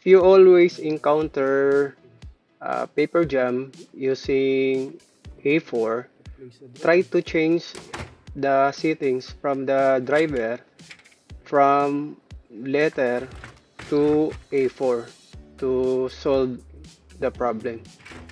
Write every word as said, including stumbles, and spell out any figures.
you always encounter uh, paper jam using A four, try to change the settings from the driver from letter to A four to solve the problem.